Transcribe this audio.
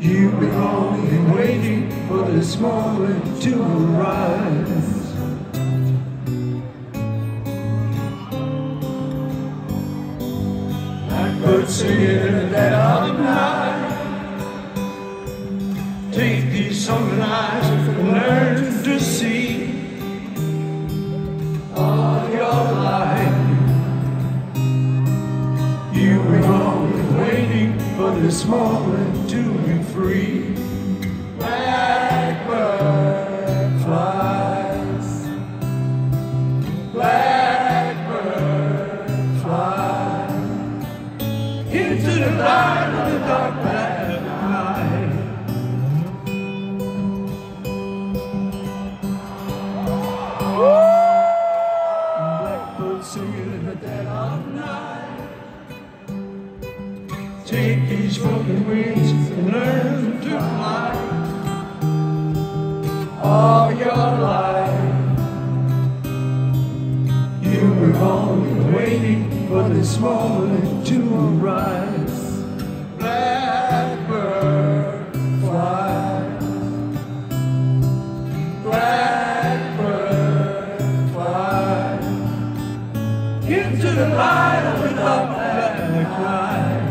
You've been only waiting for this moment to arise. Blackbirds singing in the dead of night. Take these summer nights and learn to see all your life. You've been only waiting for this moment to be free. Blackbird flies. Blackbird flies into the light of the dark black night. Blackbird singing in the dead of night. Take these broken wings and learn to fly all your life. You were only waiting for this moment to arise. Blackbird flies. Blackbird flies into the light of the dark black night.